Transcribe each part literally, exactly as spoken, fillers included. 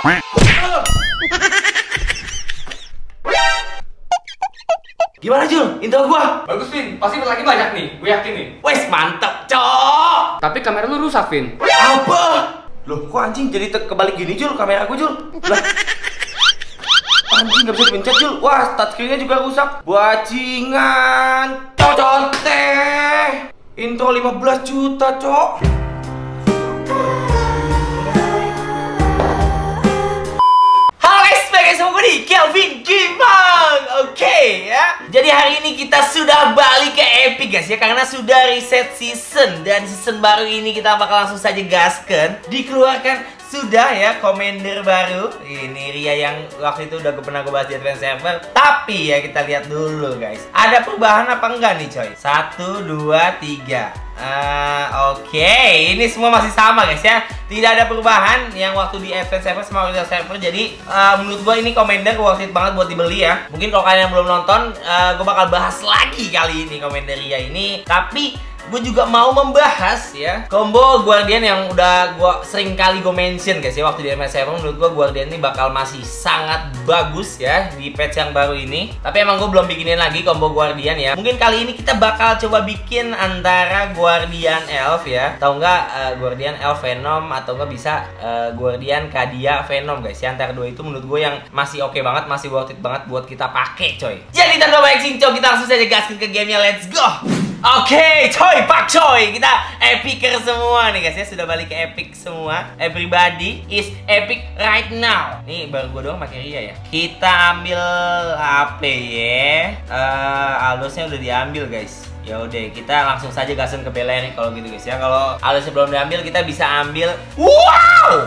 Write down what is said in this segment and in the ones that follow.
Gimana Jul? Intro gua? Bagus Vin, pasti lagi banyak nih, gue yakin nih. Wes mantep cok. Tapi kamera lu rusak Vin. Apa? Loh kok anjing jadi kebalik gini Jul kamera gua Jul? Lah anjing gak bisa dipencet Jul. Wah touchscreen-nya juga rusak. Bajingan cocote. Intro lima belas juta cok. Di Kelvin Gimang. Oke okay, ya. Jadi hari ini kita sudah balik ke Epic guys ya, karena sudah reset season dan season baru ini kita bakal langsung saja gaskan. Dikeluarkan sudah ya Commander baru. Ini Ria yang waktu itu udah gue pernah gue bahas di Advance Server. Tapi ya kita lihat dulu guys, ada perubahan apa enggak nih coy? Satu, dua, tiga. Uh, Oke, okay. Ini semua masih sama guys ya. Tidak ada perubahan yang waktu di Advance Server sama Original Server. Jadi uh, menurut gue ini Commander worth it banget buat dibeli ya. Mungkin kalau kalian yang belum nonton, uh, gue bakal bahas lagi kali ini Commander Ria ini. Tapi gue juga mau membahas ya combo Guardian yang udah gue sering kali gue mention guys ya waktu di M S Server. Menurut gue Guardian ini bakal masih sangat bagus ya di patch yang baru ini. Tapi emang gue belum bikinin lagi combo Guardian ya. Mungkin kali ini kita bakal coba bikin antara Guardian Elf ya, atau enggak uh, Guardian Elf Venom, atau enggak bisa uh, Guardian Kadia Venom guys ya. Antara dua itu menurut gue yang masih oke okay banget, masih worth it banget buat kita pakai coy. Jadi tanpa banyak cincong, kita langsung saja gaskin ke gamenya, let's go. Oke, okay, coy, pak coy, kita epicer semua nih guys ya, sudah balik ke epic semua. Everybody is epic right now. Nih baru gue doang pakai Ria ya. Kita ambil apa ya? Uh, Aldosnya udah diambil guys. Ya udah, kita langsung saja gasen ke Belerik kalau gitu guys ya. Kalau Aldosnya belum diambil, kita bisa ambil. Wow!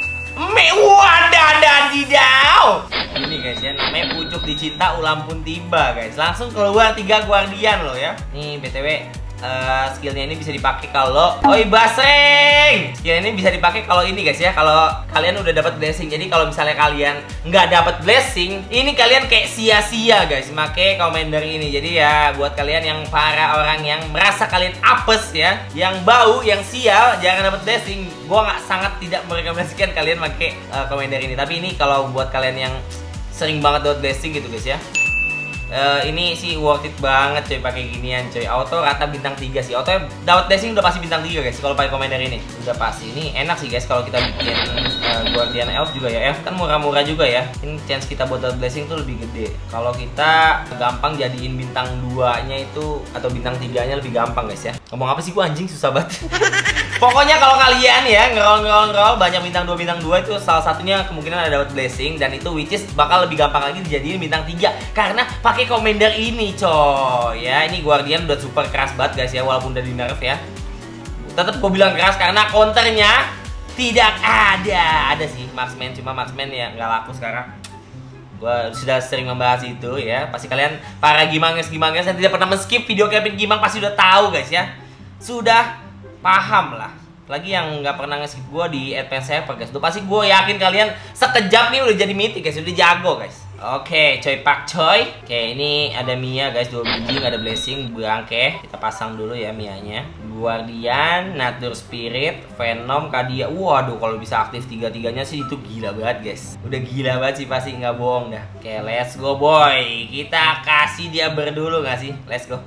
Mewah dadadidaw. Ini guys ya, namanya pucuk dicinta ulam pun tiba guys. Langsung keluar tiga Guardian loh ya. Nih B T W uh, skillnya ini bisa dipakai kalau oi baseng. Skill ini bisa dipakai kalau ini guys ya, kalau kalian udah dapat blessing. Jadi kalau misalnya kalian nggak dapat blessing, ini kalian kayak sia-sia guys pakai Commander ini. Jadi ya buat kalian yang para orang yang merasa kalian apes ya, yang bau, yang sial, jangan dapat blessing. Gua nggak sangat tidak merekomendasikan kalian pakai uh, Commander ini. Tapi ini kalau buat kalian yang sering banget dapat blessing gitu guys ya. Uh, ini sih worth it banget coy pakai ginian coy. Auto rata bintang tiga sih. Auto dapat blessing udah pasti bintang tiga guys kalau pakai Commander ini. Udah pasti. Ini enak sih guys kalau kita bikin uh, Guardian Elf juga ya. Elf kan murah-murah juga ya. Ini chance kita buat dapat blessing tuh lebih gede. Kalau kita gampang jadiin bintang dua-nya itu atau bintang tiga-nya lebih gampang guys ya. Ngomong apa sih gua anjing, susah banget. Pokoknya kalau kalian ya ngerol-ngerol banyak bintang dua bintang dua itu salah satunya kemungkinan ada dapat blessing, dan itu which is bakal lebih gampang lagi dijadiin bintang tiga karena pakai Commander ini coy ya. Ini Guardian udah super keras banget guys ya, walaupun udah di nerf ya. Tetap gue bilang keras karena counternya tidak ada. Ada sih marksman, cuma marksman ya nggak laku sekarang. Gue sudah sering membahas itu ya. Pasti kalian para gimanges-gimanges yang tidak pernah men-skip video Kelvin Gimang pasti udah tahu guys ya. Sudah paham lah. Lagi yang nggak pernah nge-skip gue di Advance Server guys, udah pasti gue yakin kalian sekejap nih udah jadi mythic guys, udah jago guys. Oke, coy pak coy. Oke, ini ada Mia guys, dua biji, ada blessing, bangke. Kita pasang dulu ya Mianya. Guardian, Nature Spirit, Venom, Kadia. Waduh, kalau bisa aktif tiga-tiganya sih itu gila banget guys. Udah gila banget sih pasti, nggak bohong dah. Oke, let's go boy. Kita kasih dia berdulu nggak sih? Let's go.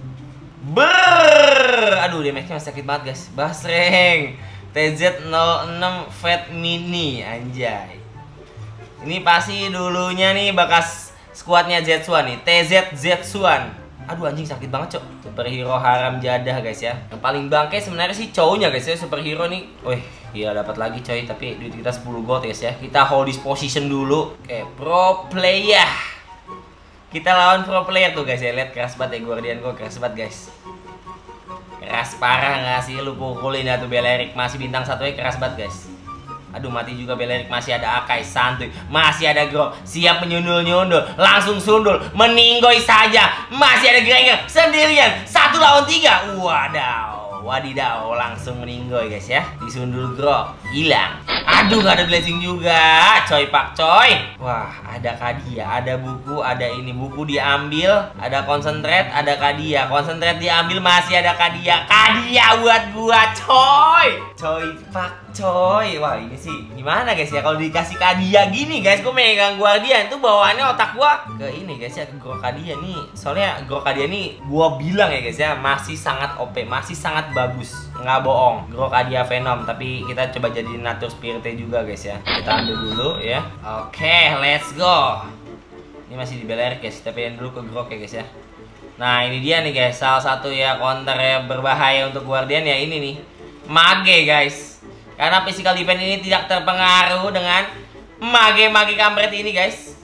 Ber, aduh damage-nya masih sakit banget guys. Basreng T Z nol enam Fat Mini, anjay. Ini pasti dulunya nih bekas skuadnya Zetsuan nih, T Z Zetsuan. Aduh anjing sakit banget cok. Superhero haram jadah guys ya. Yang paling bangke sebenarnya sih cowoknya guys ya, superhero nih. Wih, iya dapat lagi coy, tapi duit kita sepuluh gold guys ya. Kita hold this position dulu. Oke, pro player. Kita lawan pro player tuh guys ya. Lihat keras banget ya Guardian gue, keras banget guys. Keras parah nggak sih, lu pukulin ya tuh Belerik, masih bintang satu ya, keras banget guys. Aduh mati juga Belerik, masih ada Akai santuy, masih ada Grok, siap menyundul-nyundul, langsung sundul, meninggoy saja, masih ada Granger sendirian, satu lawan tiga, wadaw, wadidaw, langsung meninggoy guys ya, disundul Grok, hilang. Waduh, nggak ada blessing juga, coy pak coy. Wah, ada Kadia, ada buku, ada ini buku diambil, ada konsentrat, ada Kadia, konsentrat diambil masih ada Kadia, Kadia buat gua coy, coy pak coy. Wah ini sih gimana guys ya kalau dikasih Kadia gini guys, gua megang Guardian itu bawaannya otak gua ke ini guys ya, ke Grok Kadia nih. Soalnya Grok Kadia nih gua bilang ya guys ya masih sangat O P, masih sangat bagus, nggak bohong. Grok Kadia Venom, tapi kita coba jadi Nature Spiritnya juga guys ya. Kita ambil dulu ya. Oke, okay, let's go. Ini masih di Belerik guys, kita pindahin dulu ke Grok ya guys ya. Nah ini dia nih guys, salah satu ya counter yang berbahaya untuk Guardian ya ini nih, Mage guys. Karena physical defense ini tidak terpengaruh dengan Mage-Mage kampret ini guys.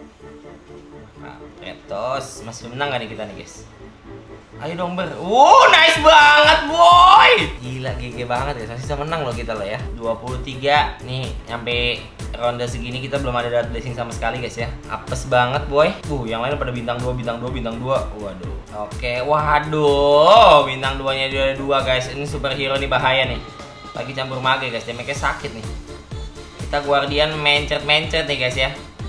Kampret, masih menang gak nih kita nih guys? Ayo dong ber. Wow, nice banget boy. Gila G G banget ya. Masih bisa menang loh kita loh ya. dua puluh tiga. Nih, sampai ronde segini kita belum ada dapat blessing sama sekali guys ya. Apes banget boy. Uh, yang lain pada bintang dua, bintang dua, bintang dua. Waduh. Oke, waduh. Bintang dua-nya dia ada dua guys. Ini superhero nih bahaya nih. Lagi campur Mage guys. Damage-nya sakit nih. Kita Guardian mencet-mencet nih guys ya.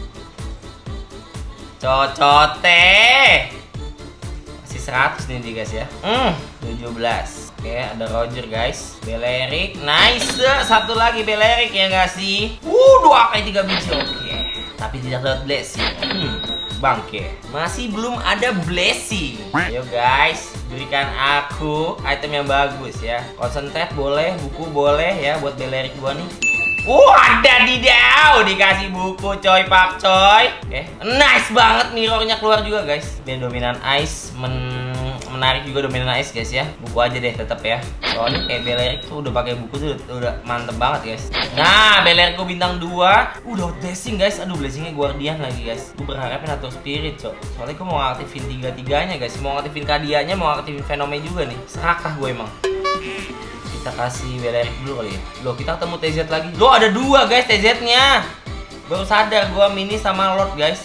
Cocote. seratus nih guys ya. Hmm, tujuh belas. Oke, ada Roger guys. Belerik, nice. Satu lagi Belerik ya nggak sih? Uh, dua kali tiga biji. Oke, tapi tidak dapat blessing. Hmm, bangke. Masih belum ada blessing. Ayo guys, berikan aku item yang bagus ya. Konsentrat boleh, buku boleh ya buat Belerik gua nih. Uh, ada didau, dikasih buku coy pak coy. Oke, okay. Nice banget, mirrornya keluar juga guys. Biar dominan ice men menarik juga dominan ice guys ya. Buku aja deh tetap ya. Soalnya kayak Belerik tuh udah pakai buku tuh udah mantep banget guys. Nah, Belerik gue bintang dua, udah blessing guys. Aduh, blessingnya Guardian lagi guys. Gue berharapnya Nature Spirit cok. Soalnya gue mau aktifin tiga-tiganya guys. Mau aktifin Kadianya, mau aktifin Venomnya juga nih. Serakah gue emang. Kita kasih Belerik dulu kali ya. Loh, kita ketemu T Z lagi. Loh, ada dua guys T Z-nya. Baru sadar gua mini sama Lord guys.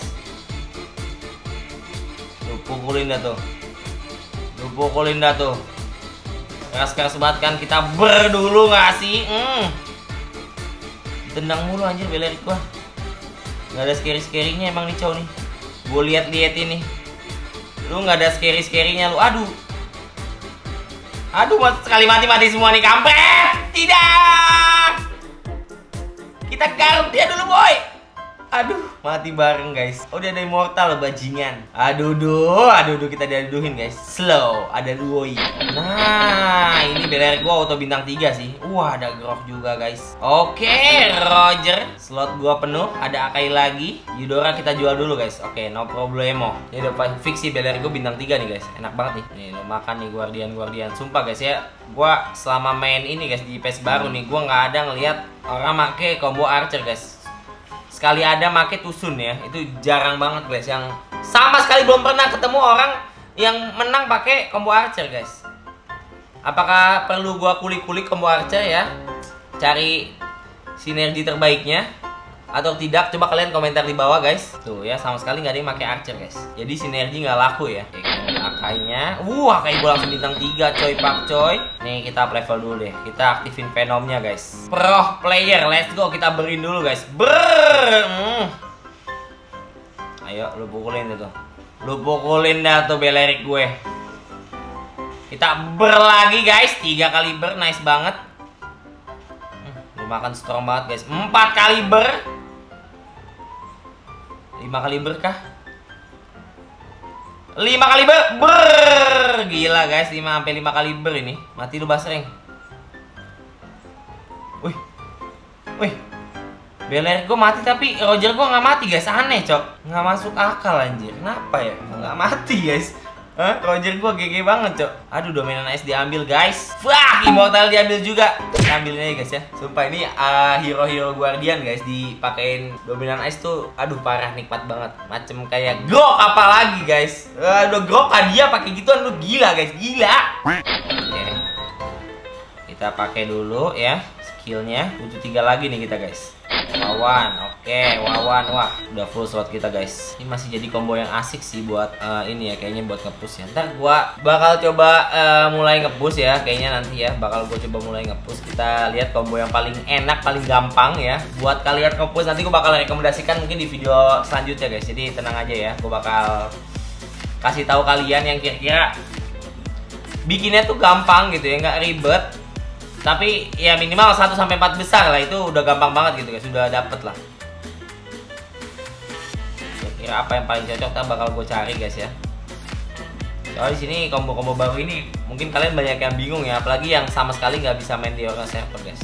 Lu pukulin dah tuh. Lu pukulin dah tuh. Keras-keras banget kan, kita berdulu nggak sih? Hmm. Tendang mulu anjir Belerik gua. Nggak ada scary-scary-nya emang nih cow nih. Gua lihat-lihat ini. Lu nggak ada scary-scary-nya lu. Aduh. Aduh, sekali mati-mati semua nih kampret. Tidak. Kita garuk dia dulu boy. Aduh, mati bareng guys. Oh, dia ada immortal bajingan. Aduh, duh, aduh, duh, kita diaduhin guys. Slow, ada Duoi. Nah, ini Belerik gua auto bintang tiga sih. Wah, ada Grok juga guys. Oke, Roger. Slot gua penuh, ada Akai lagi. Eudora kita jual dulu guys. Oke, no problemo. Ini udah fix sih Belerik gua bintang tiga nih guys. Enak banget nih. Nih, lo makan nih Guardian-Guardian. Sumpah guys ya, gua selama main ini guys di P E S baru nih, gua nggak ada ngelihat orang make combo Archer guys. Sekali ada make Tusun ya, itu jarang banget guys. Yang sama sekali belum pernah ketemu orang yang menang pakai combo Archer guys. Apakah perlu gua kulik-kulik combo Archer ya, cari sinergi terbaiknya atau tidak? Coba kalian komentar di bawah guys. Tuh ya, sama sekali nggak ada yang pakai Archer guys. Jadi sinergi nggak laku ya. Oke, Akainya, uh Akai gua langsung bintang tiga coy pak coy. Nih kita up level dulu deh. Kita aktifin Venomnya guys. Pro player, let's go. Kita berin dulu guys. Ber. Hmm. Ayo lu pukulin tuh. Lu pukulin dah tuh Belerik gue. Kita ber lagi guys. Tiga kali ber, nice banget. Lu makan strong banget guys. Empat kali ber. Lima kali ber kah? Lima kali ber, ber, gila guys, lima sampai lima kali ber ini. Mati lu Basreng. Wih, wih, Belerik gue mati tapi Roger gue nggak mati guys, aneh cok, nggak masuk akal anjir. Kenapa ya? Nggak mati guys. Hah? Roger gue G G banget cok. Aduh, dominan ice diambil guys. Wah, immortal diambil juga. Ambilnya ya guys ya. Sumpah ini uh, hero-hero Guardian guys dipakein dominan ice tuh, aduh parah, nikmat banget. Macem kayak Grok apa lagi guys. Aduh, Grok dia pakai gituan lu gila guys, gila. Oke. Kita pakai dulu ya skillnya. Butuh tiga lagi nih kita guys. Lawan. Oke. Oke, Wawan. Wah, udah full slot kita guys. Ini masih jadi combo yang asik sih buat uh, ini ya, kayaknya buat nge-push ya. Ntar gua bakal coba uh, mulai nge-push ya, kayaknya nanti ya bakal gua coba mulai nge-push. Kita lihat combo yang paling enak, paling gampang ya buat kalian nge-push. Nanti gua bakal rekomendasikan mungkin di video selanjutnya guys. Jadi tenang aja ya, gua bakal kasih tahu kalian yang kira-kira bikinnya tuh gampang gitu ya, nggak ribet. Tapi ya minimal satu sampai empat besar lah, itu udah gampang banget gitu guys, sudah dapet lah. Kira-kira apa yang paling cocok tak bakal gue cari guys ya. Soalnya di sini combo-combo baru ini mungkin kalian banyak yang bingung ya, apalagi yang sama sekali nggak bisa main di orang server guys.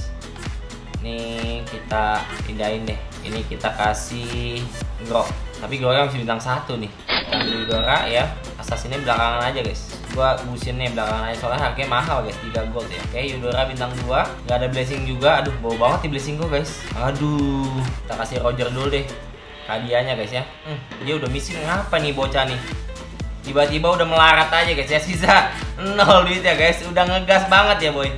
Ini kita pindahin deh. Ini kita kasih Grok. Tapi Groknya masih bintang satu nih. Kita ambil Eudora ya. Assassinnya belakangan aja guys. Gua businnya belakangan aja soalnya harganya mahal guys, tiga gold ya. Oke, Eudora bintang dua. Gak ada blessing juga. Aduh, bau banget nih blessing gua guys. Aduh. Kita kasih Roger dulu deh. Hadiahnya guys ya. Hmm, dia udah missing apa nih bocah nih? Tiba-tiba udah melarat aja guys ya. Sisa nol duit ya guys. Udah ngegas banget ya boy.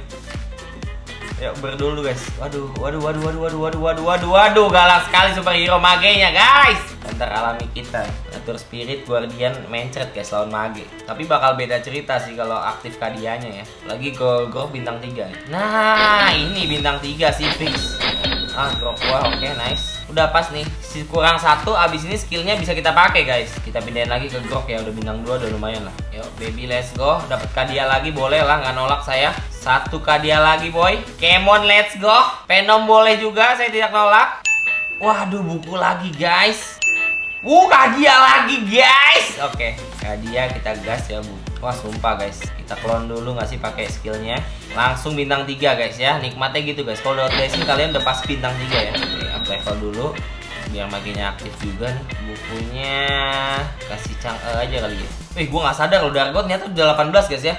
Yuk berdulu guys. Waduh, waduh, waduh, waduh, waduh, waduh, waduh, waduh, waduh, galak sekali superhero magenya guys. Counter alami kita, Nature Spirit, Guardian, mencret guys lawan mage. Tapi bakal beda cerita sih kalau aktif kadianya ya. Lagi go go bintang tiga. Nah, ini bintang tiga sih fix. Ah, drop wah, oke okay, nice. Udah pas nih, si kurang satu, abis ini skillnya bisa kita pakai guys. Kita pindahin lagi ke Grok ya, udah bintang dua, udah lumayan lah. Yuk baby let's go, dapat kadia lagi boleh lah, nggak nolak saya. Satu kadia lagi boy, Kemon let's go. Venom boleh juga, saya tidak nolak. Waduh buku lagi guys. Wuh kadia lagi guys. Oke, kadia kita gas ya bu. Wah sumpah guys, kita clone dulu nggak sih pakai skillnya. Langsung bintang tiga guys ya, nikmatnya gitu guys. Kalau udah blessing kalian udah pas bintang tiga ya. Oke, up level dulu biar maginya aktif juga nih. Bukunya kasih Chang'e aja kali ya. Wih gue nggak sadar kalau Dargot ternyata udah delapan belas guys ya.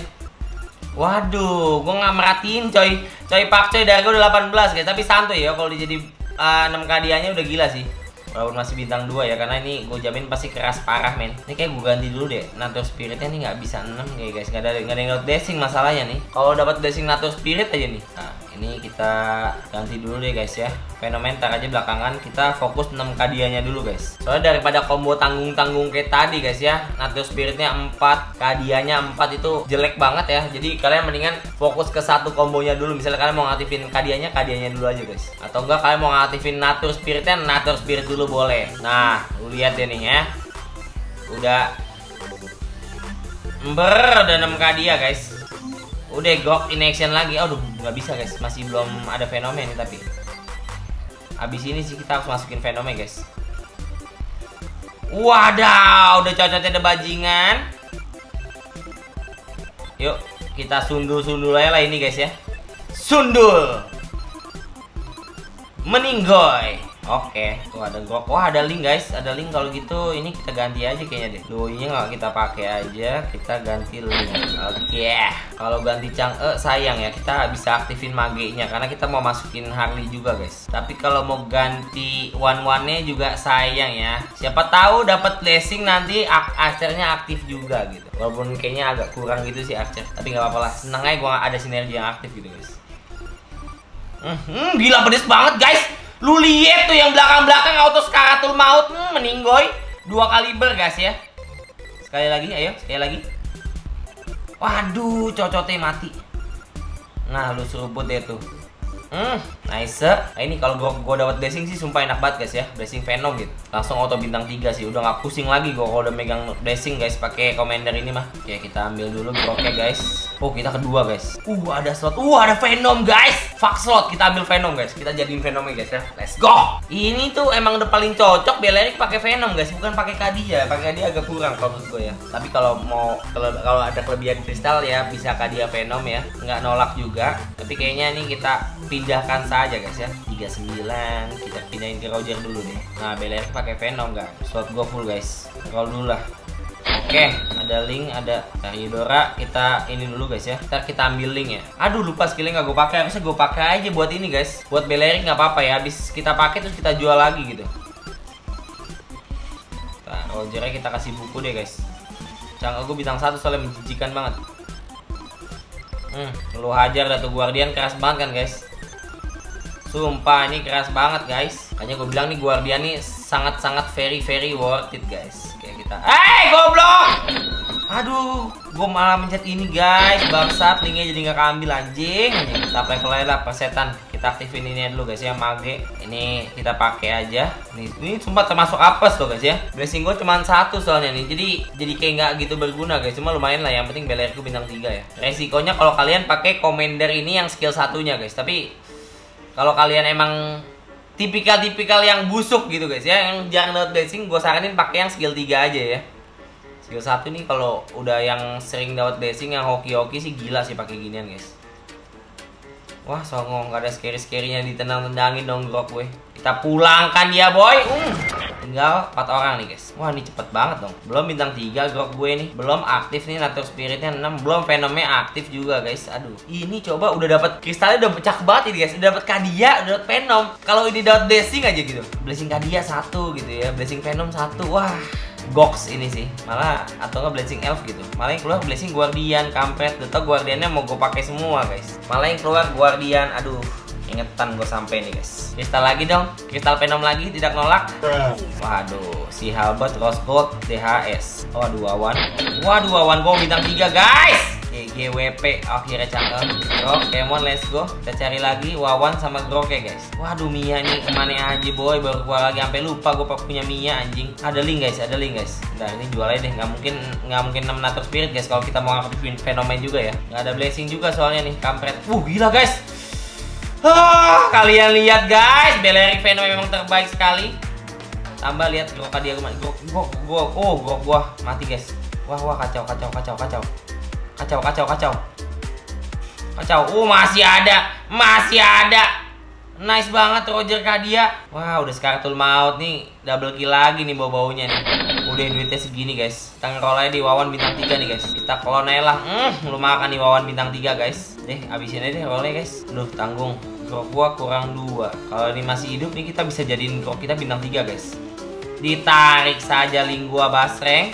Waduh, gue nggak merhatiin coy. Coy pak coy, Dargot udah delapan belas guys. Tapi santuy ya, kalau jadi uh, enam kadianya udah gila sih. Walaupun masih bintang dua ya, karena ini gue jamin pasti keras parah men. Ini kayak gue ganti dulu deh. Nature Spiritnya nih nggak bisa enam ya guys. Nggak ada nggak ada yang dapat blessing masalahnya nih. Kalau dapat blessing Nature Spirit aja nih. Nah ini kita ganti dulu deh guys ya. Fenomen ntar aja belakangan, kita fokus enam kadianya dulu guys. Soalnya daripada combo tanggung-tanggung kayak tadi guys ya, Nature Spiritnya empat, kadianya empat itu jelek banget ya. Jadi kalian mendingan fokus ke satu kombonya dulu. Misalnya kalian mau ngaktifin kadianya, kadianya dulu aja guys. Atau enggak kalian mau ngaktifin Nature Spiritnya, Nature Spirit dulu boleh. Nah, lu lihat deh nih ya. Udah Ember, udah enam kadia guys. Udah Gok in action lagi. Aduh, nggak bisa guys. Masih belum ada fenomen nih tapi. Abis ini sih kita harus masukin fenomen guys. Wadaw, udah cocoknya ada bajingan. Yuk, kita sundul-sundul aja lah ini guys ya. Sundul. Meninggoy. Oke, tuh ada Grok. Wah ada link guys, ada link. Kalau gitu ini kita ganti aja kayaknya deh. Doi-nya nggak kita pakai aja, kita ganti link. Oke, kalau ganti Chang'e sayang ya, kita bisa aktifin magenya karena kita mau masukin Harley juga guys. Tapi kalau mau ganti one one-nya juga sayang ya. Siapa tahu dapat blessing nanti Archer-nya aktif juga gitu. Walaupun kayaknya agak kurang gitu sih Archer, tapi nggak apa-apa lah. Senang aja gua ada sinergi yang aktif gitu guys. Hmm, gila pedes banget guys. Lu lihat tuh yang belakang-belakang auto skaratul maut, hmm, meninggoy dua kaliber guys ya. Sekali lagi, ayo sekali lagi. Waduh, cocotnya mati. Nah, lu seruput deh tuh. Hmm, nice. Nah ini kalau gua, gua dapat blessing sih sumpah enak banget guys ya. Blessing Venom gitu. Langsung auto bintang tiga sih. Udah nggak pusing lagi gua kalau udah megang blessing guys pakai commander ini mah. Oke, kita ambil dulu Groknya guys. Oh, kita kedua guys. Uh, ada slot. Uh, ada Venom guys. Fuck slot, kita ambil Venom guys. Kita jadiin Venomnya guys ya. Let's go. Ini tuh emang udah paling cocok Belerik pakai Venom guys, bukan pakai Kadia. Pakai Kadia agak kurang kalau menurut gue ya. Tapi kalau mau kalau ada kelebihan kristal ya bisa Kadia Venom ya. Nggak nolak juga. Tapi kayaknya nih kita pindahkan saja guys ya. tiga puluh sembilan kita pindahin ke Roger dulu deh. Nah, Belerik pakai Venom guys. Slot gue full guys. Roll dulu lah. Oke, ada link, ada dari Eudora. Kita ini dulu guys ya. Ntar kita ambil link ya. Aduh, lupa skillnya nggak gue pakai. Harusnya gue pakai aja buat ini guys. Buat Belerik nggak apa-apa ya. Habis kita pakai terus kita jual lagi gitu. Nah, Rogernya kita kasih buku deh guys. Chang'e gue bintang satu soalnya menjijikan banget. Hmm, lu hajar dah tuh Guardian keras banget kan guys. Sumpah ini keras banget guys. Makanya gue bilang nih Guardian nih sangat-sangat very very worth it guys. Kayak kita. Eh goblok! Aduh, gue malah mencet ini guys. Bangsat, linknya jadi nggak keambil anjing. Kita level aja lah persetan. Kita aktifin ini dulu guys ya, mage. Ini kita pakai aja. Nih, ini sumpah termasuk apes loh guys ya. Blessing gue cuma satu soalnya nih. Jadi jadi kayak nggak gitu berguna guys. Cuma lumayan lah. Yang penting belerku bintang tiga ya. Resikonya kalau kalian pakai commander ini yang skill satunya guys. Tapi kalau kalian emang tipikal-tipikal yang busuk gitu guys ya, yang jarang dapat blessing, gue saranin pakai yang skill tiga aja ya. Skill satu nih kalau udah yang sering dapat blessing yang hoki-hoki sih gila sih pakai ginian guys. Wah songong, gak ada scary-scary-nya, ditendang-tendangin dong grok gue. Kita pulangkan dia boy. Uh. Tinggal empat orang nih guys. Wah ini cepet banget dong. Belum bintang tiga grok gue nih. Belum aktif nih Nature Spiritnya enam. Belum Venomnya aktif juga guys. Aduh. Ini coba udah dapat kristalnya udah pecah banget ini guys. Udah dapat Kadia, udah dapat Venom. Kalau ini dapat blessing aja gitu. Blessing Kadia satu gitu ya. Blessing Venom satu. Wah. Gox ini sih. Malah atau enggak blessing elf gitu. Malah yang keluar blessing Guardian, kampret. Udah tau Guardiannya mau gue pakai semua guys. Malah yang keluar Guardian. Aduh. Ingetan gue sampai nih guys. Kristal lagi dong. Kristal Venom lagi tidak nolak. Waduh, si Halbert Rose Gold D H S. Waduh Wawan. Waduh Wawan gue bintang tiga guys. G W P akhirnya cakep. Grok, Kemon, let's go. Kita cari lagi Wawan sama Grok ya guys. Waduh Mia nih kemana aja boy. Baru keluar lagi sampai lupa gue punya Mia anjing. Ada link guys, ada link guys. Nah ini jual aja deh. Nggak mungkin nggak mungkin enam Nature Spirit guys kalau kita mau ngaktifin Fenomen juga ya. Nggak ada blessing juga soalnya nih kampret. Uh gila guys. Ah, kalian lihat guys, Balearic Venom memang terbaik sekali. Tambah lihat Grok dia kemana. Grok, Grok, Grok, oh Grok gua mati guys. Wah wah kacau kacau kacau kacau. Kacau kacau kacau. Kacau. Uh masih ada, masih ada. Nice banget Roger Kadia. Wah udah Skartul Maut nih. Double kill lagi nih bau-baunya nih. Udah duitnya segini guys. Kita ngerol aja di Wawan bintang tiga nih guys. Kita klon aja lah. Hmm, lu makan nih Wawan bintang tiga guys. Deh habisin aja deh rollnya guys. Aduh tanggung. Grok gua kurang dua. Kalau ini masih hidup nih kita bisa jadiin grok kita bintang tiga guys. Ditarik saja link gua basreng.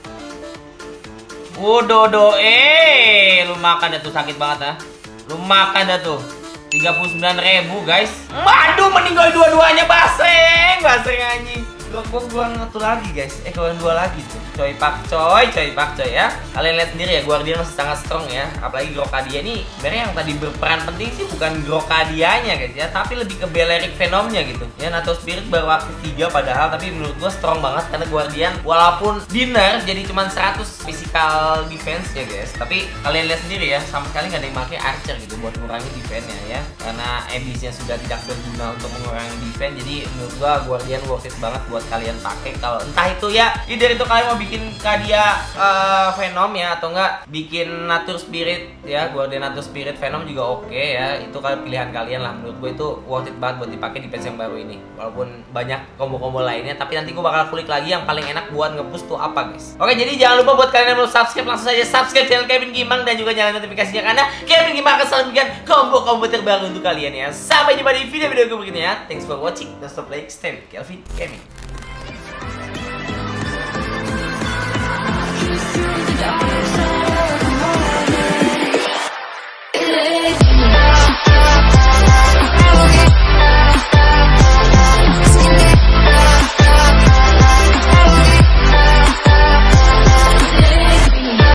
Udodo eh. Lu makan dah tuh sakit banget ah. Lu makan dah tuh. tiga puluh sembilan ribu guys. Waduh meninggal dua-duanya baseng. Baseng anjing. Grok gua gua satu lagi guys. Eh kawan dua lagi tuh. Coy pak coy, coy pak coy ya. Kalian lihat sendiri ya, Guardian masih sangat strong ya. Apalagi Grokadia ini sebenarnya yang tadi berperan penting sih bukan Grokadianya guys ya, tapi lebih ke Balearic Venomnya gitu. Ya Nature Spirit baru aktif tiga padahal, tapi menurut gua strong banget karena Guardian walaupun dinner jadi cuma seratus physical defense ya guys. Tapi kalian lihat sendiri ya, sama sekali nggak ada yang pakai Archer gitu buat mengurangi defense-nya ya. Karena Abyss-nya sudah tidak berguna untuk mengurangi defense, jadi menurut gua Guardian worth it banget buat kalian pakai. Kalau entah itu ya, either itu kalian mau bikin Kadia uh, Venom ya, atau enggak bikin Nature Spirit ya, Guardian Nature Spirit Venom juga oke okay, ya. Itu kalian pilihan kalian lah. Menurut gue itu worth it banget buat dipakai di patch yang baru ini. Walaupun banyak combo-combo lainnya, tapi nanti gue bakal kulik lagi yang paling enak buat nge-push tuh apa guys. Oke, jadi jangan lupa buat kalian yang belum subscribe, langsung saja subscribe channel Kevin Gimbang dan juga nyalain notifikasinya karena Kevin Gimbang akan selalu memberikan combo-combo terbaru untuk kalian ya. Sampai jumpa di video-video berikutnya ya. Thanks for watching. Don't stop like, stay with Kelvin Gaming.